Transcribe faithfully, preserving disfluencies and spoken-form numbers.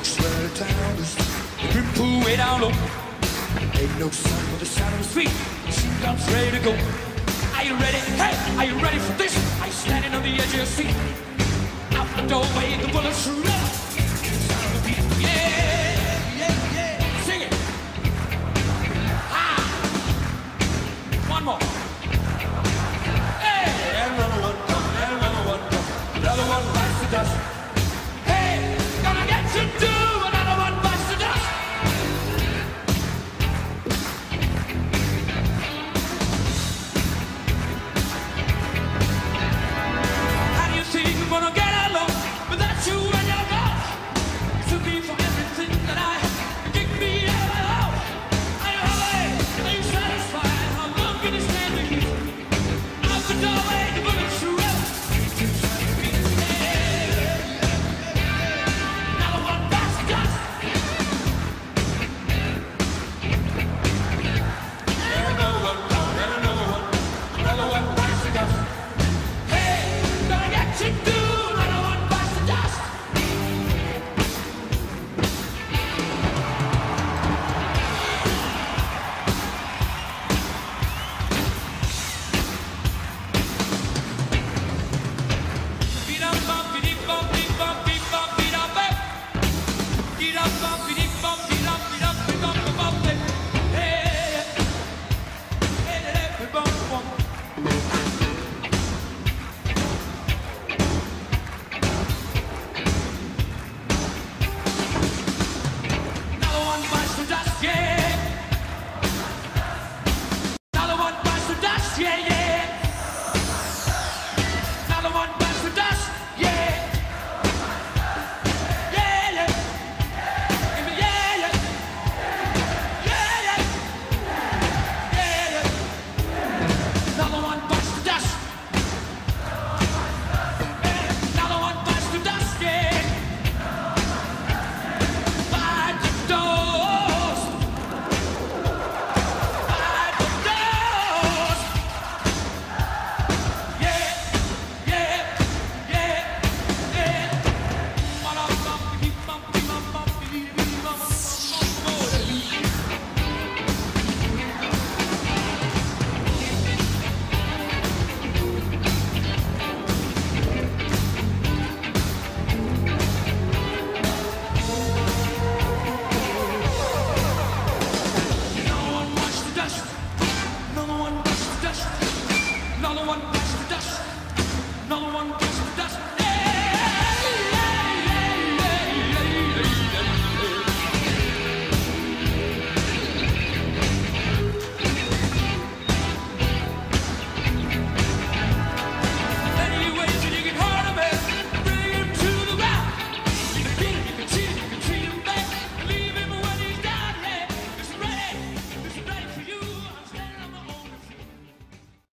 swear down this. The grip pull way down low. Ain't no sound but the sound of his feet. Machine guns ready to go. Are you ready? Hey, are you ready for this? Are you standing on the edge of your seat? Out the doorway, the bullets shoot up. Sound of the beat. Yeah, yeah, yeah. Sing it. Ah. One more. Hey, and another one, and another one. Another one bites the dust. Hey, gonna get you too. Another one bites the dust. How do you think we're gonna get along without you and your God? To be for everything that I give me alone. Are you happy? Are you satisfied? How long can you stand with me? Out the doorway, the bullets shoot up. Another one bites the dust. And another one, and another one, another one bites the dust. Hey, gonna get you too. Another one bites the dust. Beat up, bump, beat up, beat up, beat up, beat up, eh. Beat up, bump, beat up, beat up, beat up, beat up, beat up, eh. Hey, hey, hey, hey, bump, bump. Another one bites the dust, yeah. Another one bites the dust, yeah, yeah. Another one bites the dust, yeah. Yeah, yeah. Give me yeah, yeah. Yeah, yeah. Yeah, yeah. Another one bites the dust. Another one bites the dust, yeah. Bite the dust. Bite the dust. Yeah, yeah, yeah, yeah. Another one bites the dust. Another one bites the dust. Another one bites the dust. Another one bites